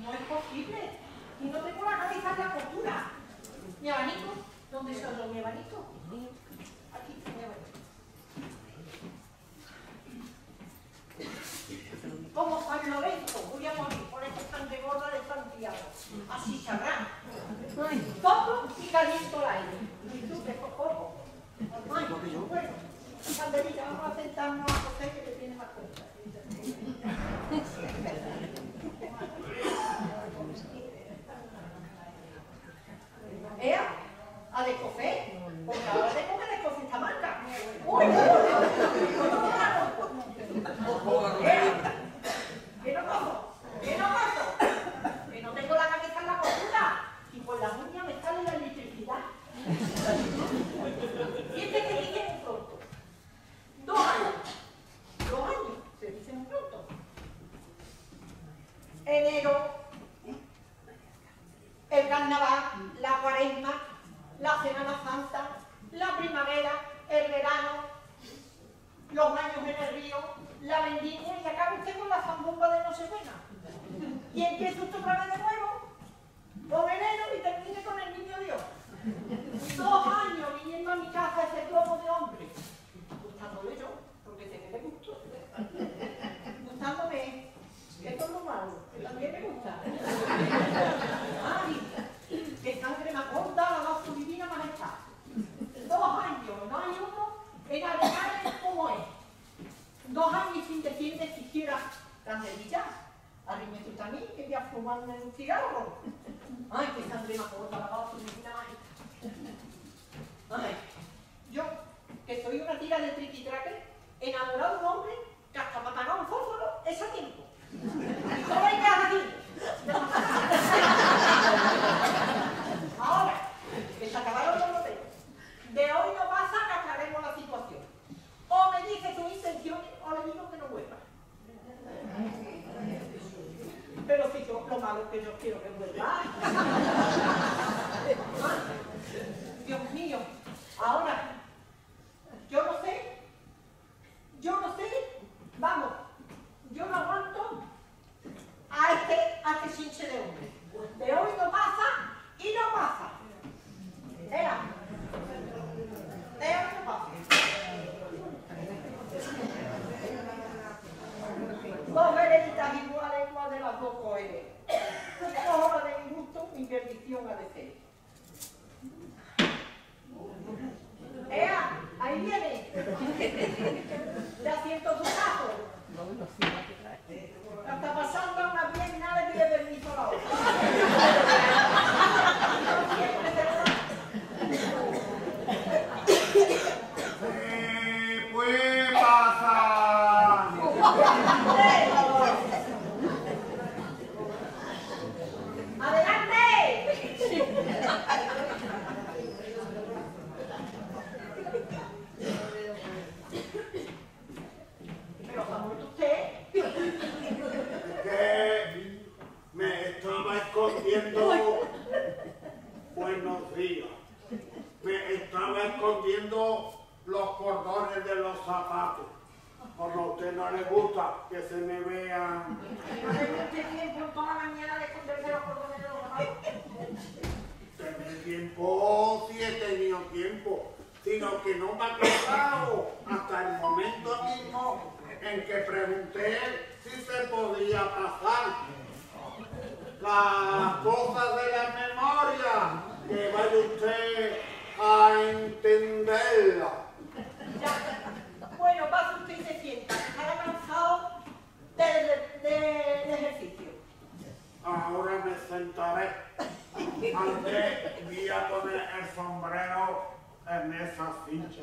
No es posible. Y no tengo la cabeza en la costura. Mi abanico. ¿Dónde se oyó mi abanico? Aquí, mi abanico. Como San Lorenzo, voy a morir por esta tan de gorda de Santiago. Así sabrán. Toco y caliento el aire. Y tú te cojo. Ay, bueno, Candelita, vamos a sentarnos a José que te tiene más cuenta. Ea, a descoger, porque ahora tengo que descoger esta marca. ¡Uy! ¿Qué no cojo? ¿Qué no cojo? Que no tengo la cabeza en la costura y por las uñas me sale la electricidad. Y este que dice muy pronto. 2 años. 2 años, se dice muy pronto. Enero, el carnaval, la cuaresma, la Semana Santa, la primavera, el verano, los baños en el río, la vendimia y acaba usted con la zambomba de Nochebuena. Y empieza usted otra vez de nuevo, con enero y termine con el niño Dios. 2 años viniendo a mi casa ese globo de hombre, gustándole yo, porque sé que le gustó. Gustándome, esto es lo malo, que también me gusta. Ay, que sangre más gorda la da su divina majestad. 2 años, no hay uno en Arenales como es. 2 años sin decirme siquiera, Candelilla, arrime tú también, que voy a fumarme un cigarro. Ay, que sangre más gorda la da su divina majestad. Ay, yo, que soy una tira de triquitraque, enamorado de un hombre que hasta me ha pagado un fósforo ese tiempo. Y solo hay que hacer. Ahora, que se acabaron los loteos. De hoy no pasa que aclaremos la situación. O me dice sus intenciones o le digo que no vuelva. Pero si yo, lo malo es que yo quiero que vuelva. Dios mío, ahora, yo no sé, vamos, yo no aguanto a este chinche de hombre. De hoy no pasa y no pasa. Era. De hoy no pasa. 2 hereditas iguales, igual de las 2 coheres. 2 horas de disgusto, mi perdición ha de ser. ¡Ea! ¡Ahí viene! Ya siento tu caso. Está pasando a una pierna, le pide permiso a la otra. Pues pasa. ¡Adelante! Pero ¿está muerto usted? Que me estaba escondiendo. Buenos días. Me estaba escondiendo los cordones de los zapatos. Como a usted no le gusta que se me vean. No le guste tiempo toda la mañana de esconderse los cordones de los zapatos. ¿Tener tiempo? Sí he tenido tiempo. Sino que no me ha quedado hasta el momento mismo en que pregunté si se podía pasar las cosas de la memoria, que vaya usted a entenderla. Ya. Bueno, pasa usted y se sienta, que estará cansado del ejercicio. Ahora me sentaré. Antes voy a poner el sombrero en esa silla.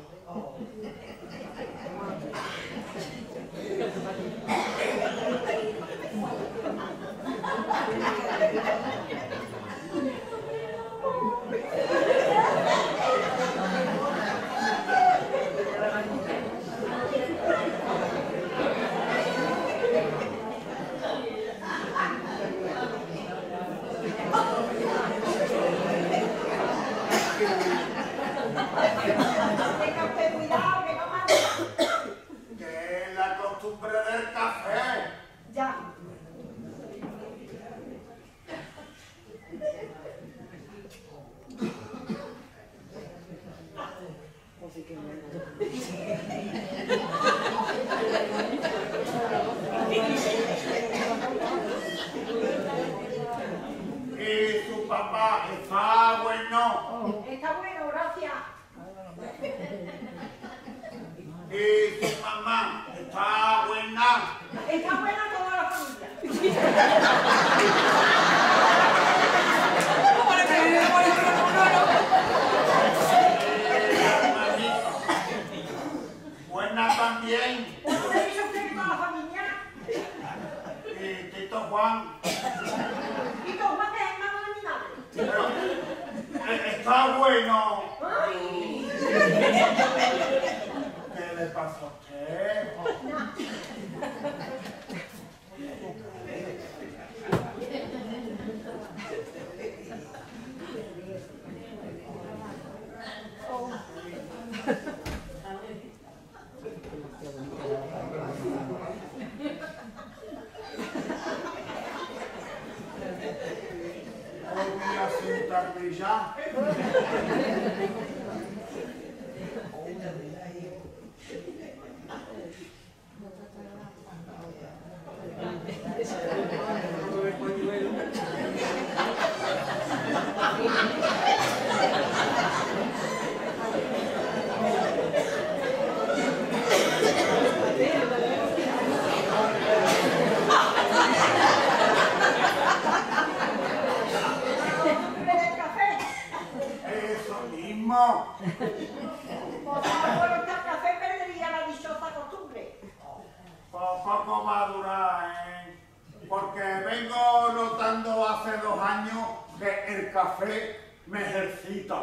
Tenga usted cuidado, que no mate. Que es la costumbre del café. Ya. está bueno. Está bueno, gracias. Y su mamá está buena. Está buena toda la familia. Buena también. ¿Cómo me dice usted toda la familia? Y Tito Juan. Y todo Juan que es hermano de mi madre. Pero, está bueno. Ay. ¿Qué le pasa a usted? Voy a sentarme ya. Eso mismo. Por favor, este café perdería la dichosa costumbre. Poco va a durar, porque vengo notando hace 2 años que el café me ejercita.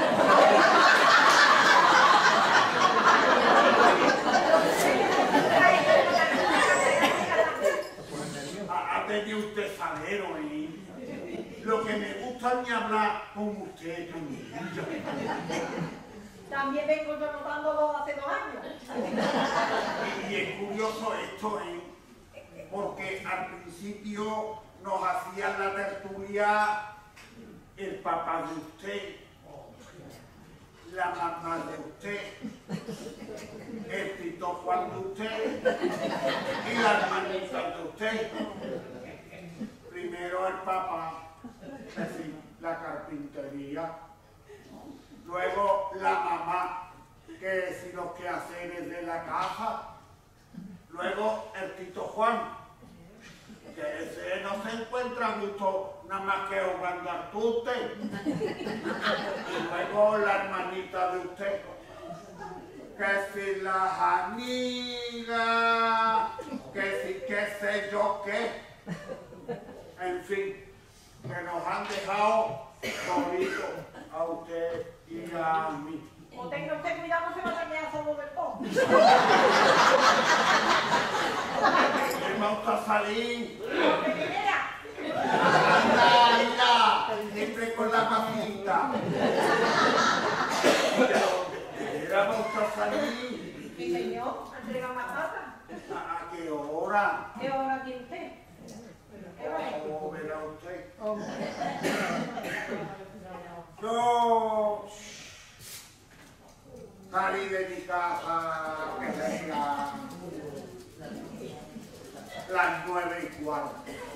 Ha tenido usted salero, Lo que me gusta es hablar con usted, Camila. También vengo yo notándolo hace 2 años. Y es curioso esto, porque al principio nos hacían la tertulia el papá de usted, la mamá de usted, el Tito Juan de usted y la hermanita de usted. Primero el papá, es decir, la carpintería. Luego la mamá, que si los quehaceres de la casa. Luego el Tito Juan, que ese no se encuentra a gusto nada más que jugando al tute. Y luego la hermanita de usted, que si las amigas, que si qué sé yo qué. En fin, que nos han dejado solitos a usted y a mí. O tenga usted cuidado, se va a terminar solo del todo. Me gusta salir. Porque primera, Anda, mira, siempre con la papita. Era me gusta salir. mi señor, entrega más pata. ¿A qué hora? ¿Qué hora tiene usted? ¿Qué hora es? ¿Cómo verá usted? Yo salí de mi casa, que sería las 9:15.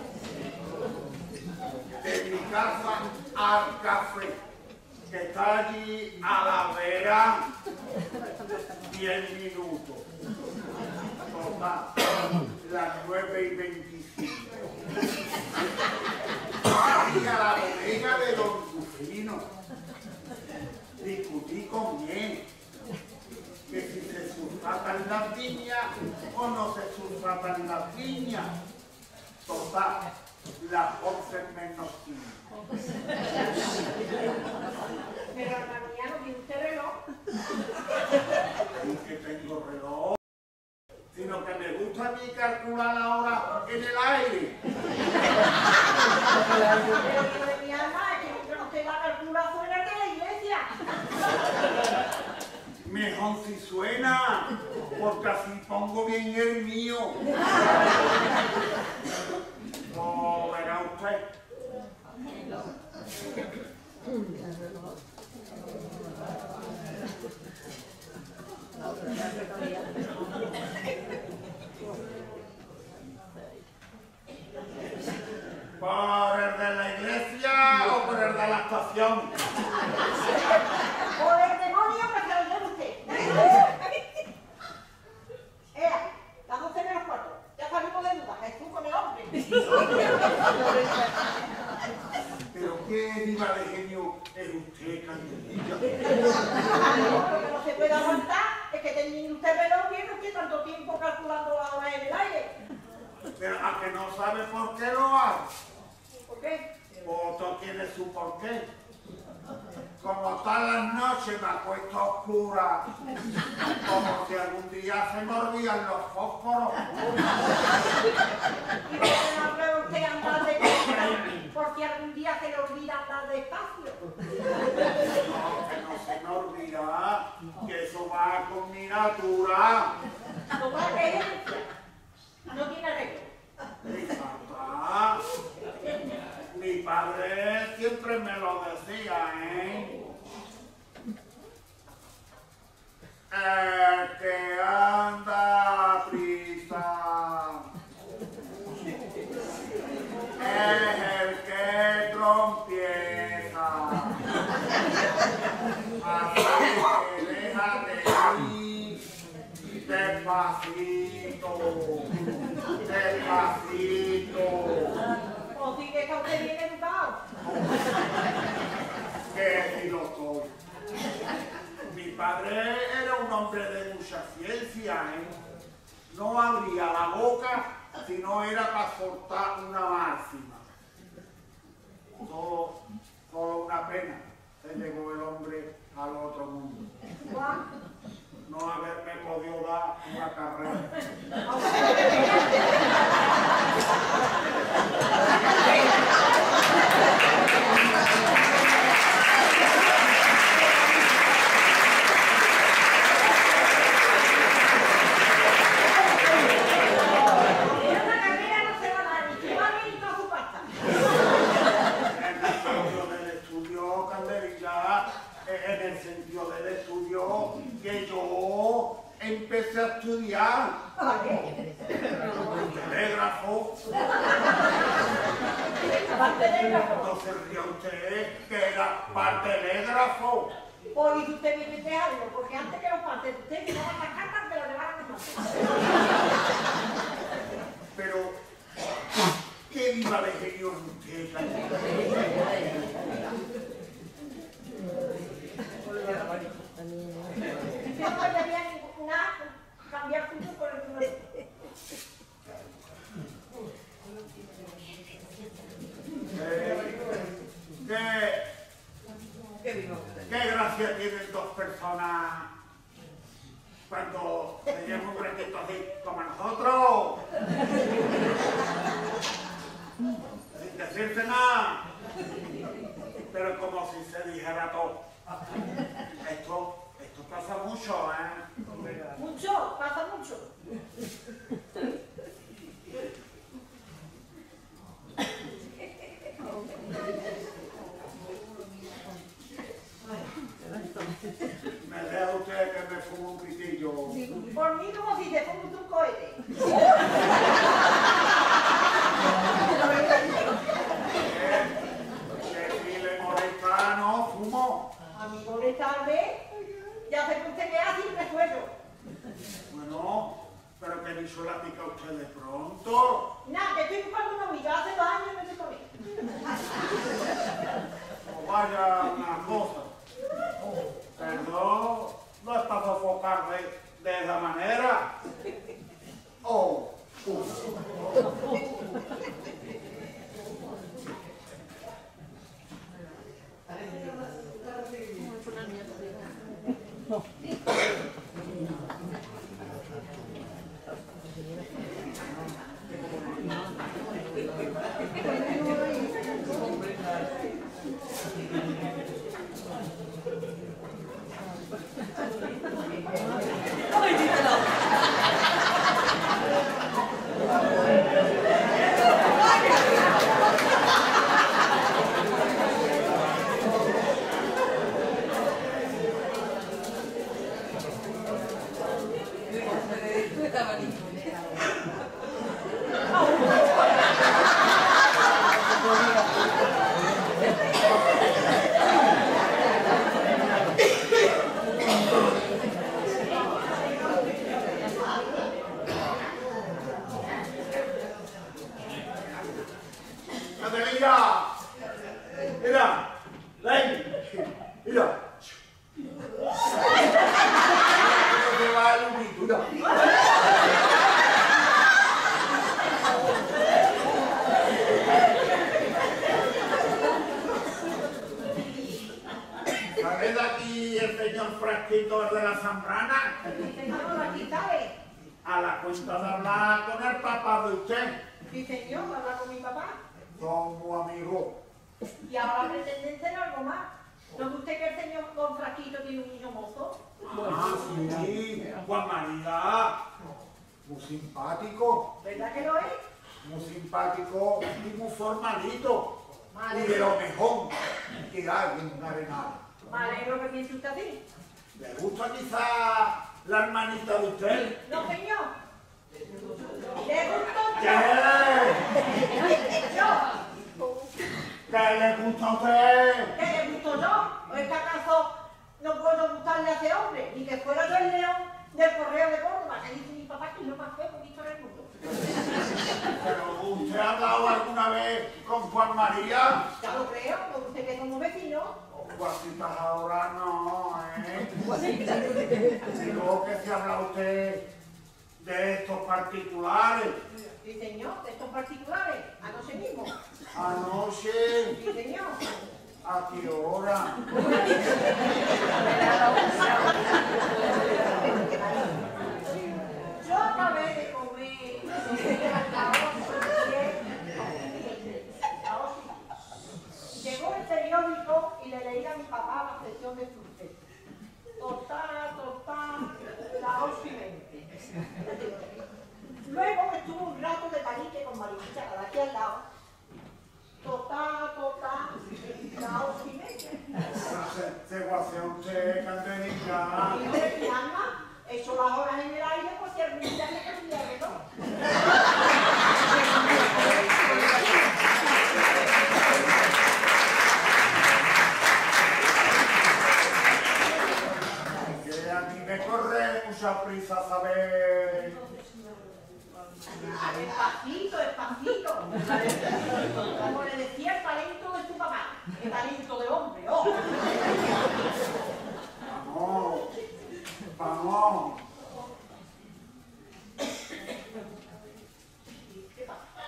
De mi casa al café, que está allí a la vera, 10 minutos. Total, las 9:25. Y a la bodega de Don Rufino, discutí con él que si se sulfatan las viñas o no se sulfatan las viñas. Total, las 11:05. Pero la mía no tiene usted reloj. Y que tengo reloj, sino que me gusta a mí calcular la hora en el aire. Pero yo de mi alma es que yo no sé la calculación de la iglesia. Mejor si suena, porque así pongo bien el mío. No verá usted. ¿Por el de la iglesia o por el de la actuación. Por el demonio que se lo lleve usted. Las 12 menos cuarto. Ya salimos de dudas. Jesús con el hombre. Pero qué diva de genio es usted, Candelilla. Lo que no se puede aguantar es que tenga usted reloj bien usted tanto tiempo calculando la hora en el aire. Pero a que no sabe por qué lo hace. ¿Por qué? Otro tiene su porqué. Como todas las noches me acuesto a oscuras, como si algún día se me olvidan los fósforos. ¿Y por qué no puede usted andar de prisa? Por si algún día se le olvida andar despacio. No, que no se me olvida, que eso va con mi natura. No va a herencia. No tiene arreglo. Exacto. Mi padre siempre me lo decía, ¿eh? El que anda a prisa es el que trompieza. Así que déjate ir despacito, despacito. O sí que está usted bien educado. Que si lo soy. Mi padre era un hombre de mucha ciencia, ¿eh? No abría la boca si no era para soltar una máxima. Solo una pena se llevó el hombre al otro mundo. Juan. No haberme podido dar una carrera. En el sentido del estudio que yo empecé a estudiar telégrafo. No se ría usted que era para telégrafo. Hoy usted viene de algo, porque antes que los partes usted me daban las cartas que lo llevaran a Pero, ¿qué viva de genio es usted, Candelilla? No podría ninguna cambiar punto por el número. ¿Qué gracia tienen dos personas cuando teníamos un requisito así como nosotros? Sin decirse nada, pero como si se dijera todo. Esto pasa mucho, ¿eh? Mucho, pasa mucho. Me deja usted que me fume un pitillo. Por mí como si se fuera un cohete. Que si le molesta, no fumo. A mí molestarme, ya sé que usted me hace un resuello. Bueno, pero que ni yo la pica usted de pronto. Nada, que estoy buscando una amiga, hace 2 años no estoy con él. No vaya una cosa. Perdón, no es para sofocar de esa manera. Oh. Mira, ven, mira. Se va el humito, mira. ¿Sale de aquí el señor Frasquito de la Zambrana? A la cuenta de hablar con el papá de usted. Sí, señor, habla con mi papá. Somos amigos. Y ahora pretende ser algo más. ¿No es usted que el señor con Frasquito tiene un hijo mozo? Ah, sí, Juan María. Muy simpático. ¿Verdad que lo es? Muy simpático y muy formalito. Vale. Y de lo mejor que hay en un arenal. Me alegro que piense usted así. ¿Le gusta quizá la hermanita de usted? No, señor. ¿Le gustó ¿Qué? yo? ¿Qué le gusta a usted? ¿Qué le gustó yo? ¿O es que acaso no puedo gustarle a ese hombre? Ni que fuera yo el león del correo de Córdoba, que dice mi papá que es lo más feo que he visto en el mundo. ¿Pero usted ha hablado alguna vez con Juan María? Ya lo creo, porque usted que somos vecinos. Guasitas ahora no, ¿eh? Digo que se habla usted de estos particulares. Sí, señor, de estos particulares, anoche mismo. Anoche, Sí, señor. ¿a qué hora? Yo acabé de comer la 8:10. Llegó el periódico y le leí a mi papá la sesión de Frucet. Total, la 8:20. Luego estuvo un rato de palique con Mariquita, de aquí al lado. Total, la 8:30. Se guasea usted, Candelilla. Y de mi alma, echo las horas en el aire por si algún día me cambia el reloj. Que a mí me corre mucha prisa saber. Despacito. Como le decía el talento de su papá, el talento de hombre, ¡oh! Vamos. ¿Qué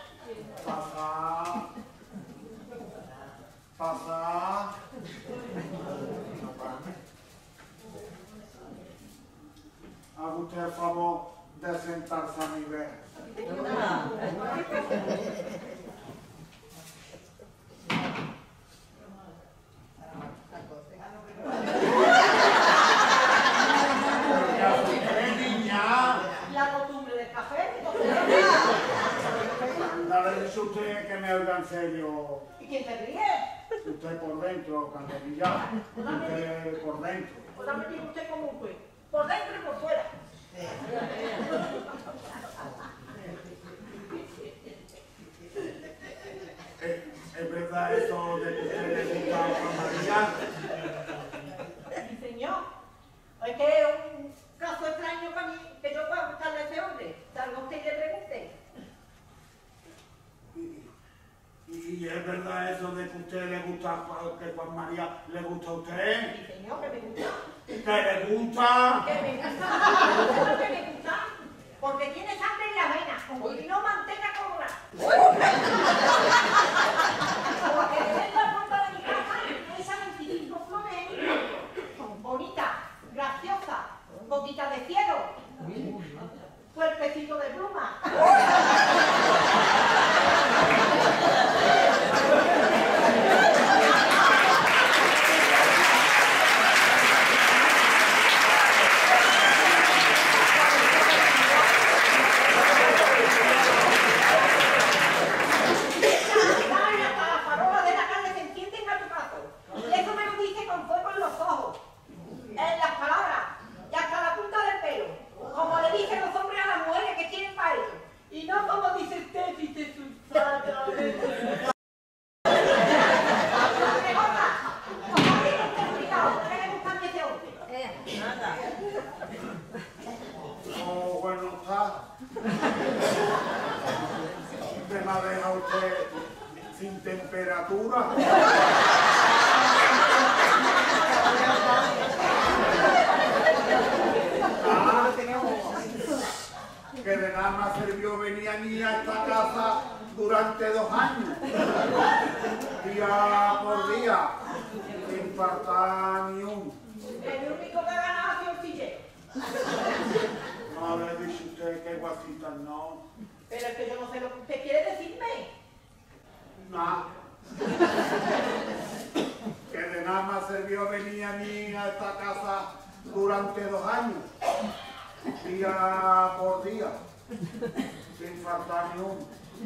pasa? Pasa. Haga usted el favor de sentarse a mi vez. La costumbre del café. Dale, dice usted que me oiga en serio. ¿Y quién se ríe? Usted por dentro, Candelilla. Usted por dentro. Pues la metí usted como un juez. Por dentro y por fuera. ¿Es verdad eso de que usted le gusta a Juan María? Sí, señor. Es que es un caso extraño para mí que yo pueda gustarle a ese hombre. Salga usted y le pregunte. ¿Y es verdad eso de que usted le gusta, que Juan María le gusta a usted? Sí, señor, que me gusta. ¿Que le gusta? Que me gusta. ¿Por qué me gusta? Porque tiene sangre en la vena, como vino manteca colorada. Porque desde la puerta de mi casa esa 25 flores en un cuerpo. Bonita, graciosa, boquita de cielo, cuerpecito de pluma. Usted me ha dejado usted sin temperatura. que de nada más sirvió venir aquí a esta casa durante 2 años, día por día, sin faltar ni uno. El único que ha ganado ha sido el tillero. No le dice usted que guasitas no. Pero es que yo no sé lo que usted quiere decirme. Nada. Que de nada más sirvió venir aquí a esta casa durante 2 años, día por día, sin faltar ni uno.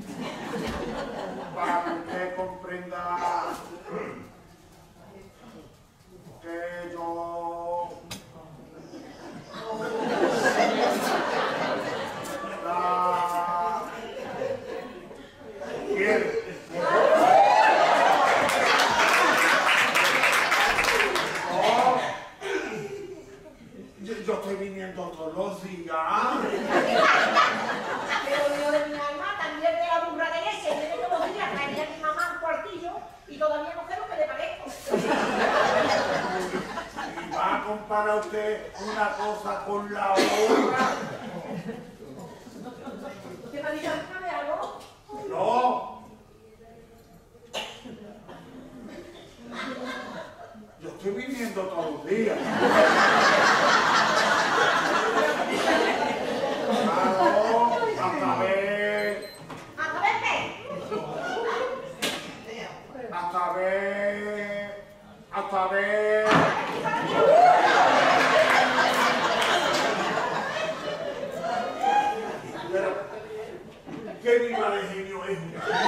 Para que usted comprenda que yo la quiero. Yo estoy viniendo todos los días. Pero Dios de mi alma, también de la burra de leche, viene todos los días, traería a mi mamá un cuartillo y todavía no sé lo que le parezco. Y va a comparar usted una cosa con la otra. ¿Usted me ha dicho alguna vez algo? No. Yo estoy viniendo todos los días. Claro, hasta ver. ¿Hasta ver qué? Hasta ver. Hasta ver. Pero, ¿qué viva de genio es?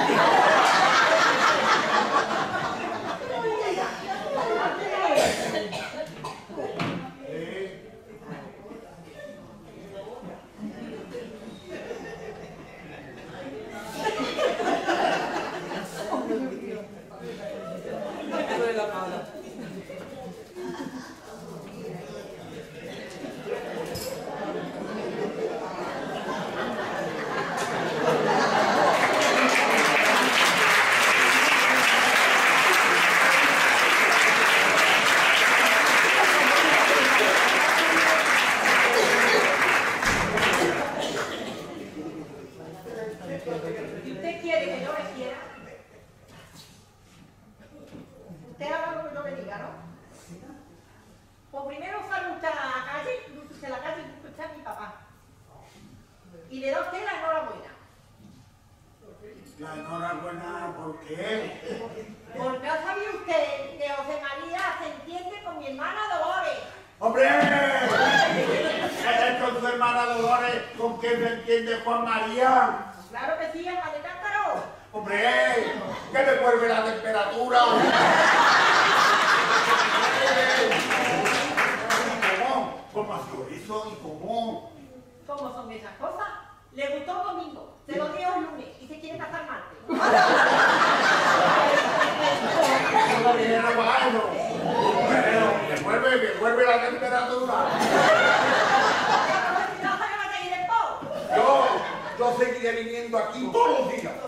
Si usted quiere que yo le quiera, usted haga lo que yo le diga, ¿no? Pues primero sale usted a la calle, luce usted a la calle y busca usted a mi papá. Y le da a usted la enhorabuena. La enhorabuena, ¿por qué? Porque ha sabido usted que José María se entiende con mi hermana Dolores. ¡Hombre! ¿Es con tu hermana Dolores con quién se entiende Juan María? Claro que sí, alma de cántaro. ¡Hombre! ¿Qué le vuelve la temperatura? ¿Cómo? ¿Cómo ha sido eso y cómo? ¿Cómo son esas cosas? Le gustó el domingo, se lo dio el lunes y se quiere casar martes. Me vuelve la temperatura. Yo seguiré viniendo aquí todos los días.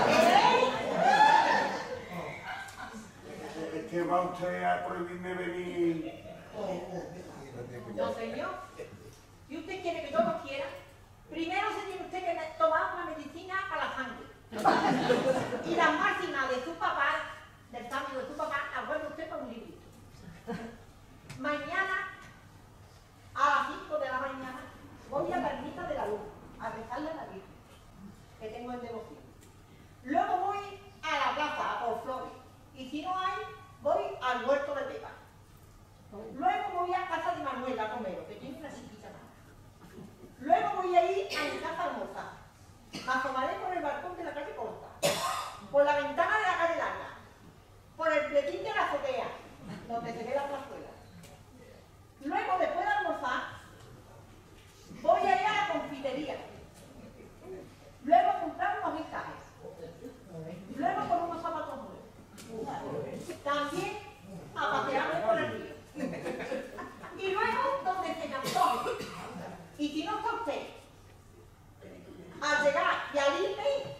¿Es que va usted a prohibirme venir? No, señor. Si usted quiere que yo lo quiera, primero se tiene usted que tomar una medicina para la sangre. Y las máximas de su papá, del cambio de su papá, las guarda usted con un librito. Mañana, a las 5 de la mañana, voy a la ermita de la luz, a rezarle a la Virgen, que tengo en devoción. Luego voy a la plaza, a por flores. Y si no hay, voy al huerto de Pepa. Luego voy a casa de Manuel a comer, que tiene una chiquita más. Luego voy a ir a mi casa a almorzar. Me asomaré por el balcón de la calle Corta, por la ventana de la calle Larga, por el pletín de la azotea, donde se ve la plazuela. Luego, después de almorzar, voy a ir a la confitería. Luego a comprar unos mensajes. Luego con unos zapatos nuevos. También a pasearme por el río. Y luego donde se me antoje. Y si no está usted, al llegar y al irme,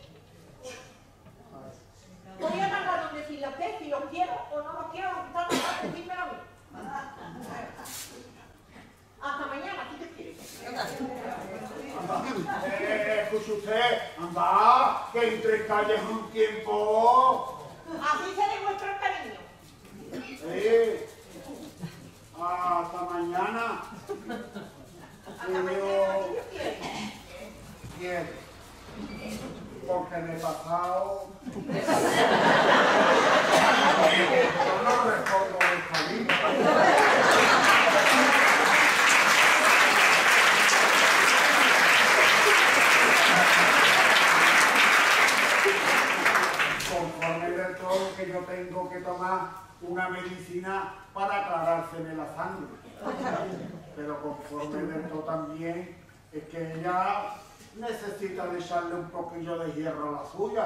voy a tardar en decirle a usted si los quiero o no los quiero, lo que está tratando de decírmelo a mí. Hasta mañana, si te quieres. escuche usted, anda, que entre calles un tiempo. Así se demuestra el cariño. Sí. Hasta mañana. Hasta mañana, si Dios quiere. Quiero. Porque me he pasado. Yo no recuerdo el camino. Conforme de todo que yo tengo que tomar una medicina para aclarárseme la sangre. Pero conforme de todo también es que ella necesita de echarle un poquillo de hierro a la suya.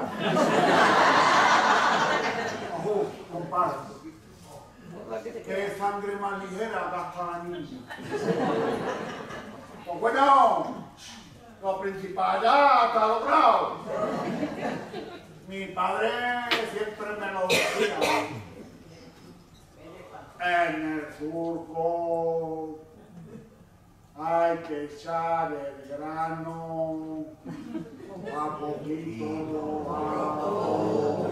Ojo, compadre. ¿Qué sangre más ligera gasta la niña? Pues bueno, lo principal ya está logrado. Mi padre siempre me lo decía. En el surco hay que echar el grano a poquito a poco.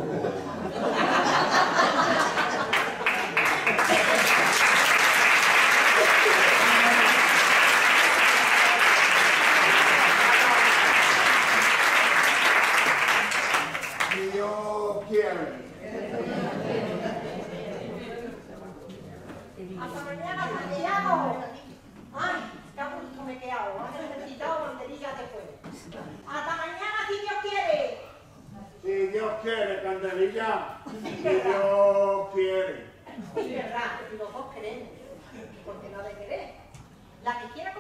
Si Dios quiere. Hasta mañana, Santiago. Ay, qué a gusto me he quedado. Has necesitado banderillas de fuego. Hasta mañana, si Dios quiere. Si Dios quiere, Candelilla. Si Dios quiere. Es verdad, los dos queremos. Porque no ha de querer. La que quiera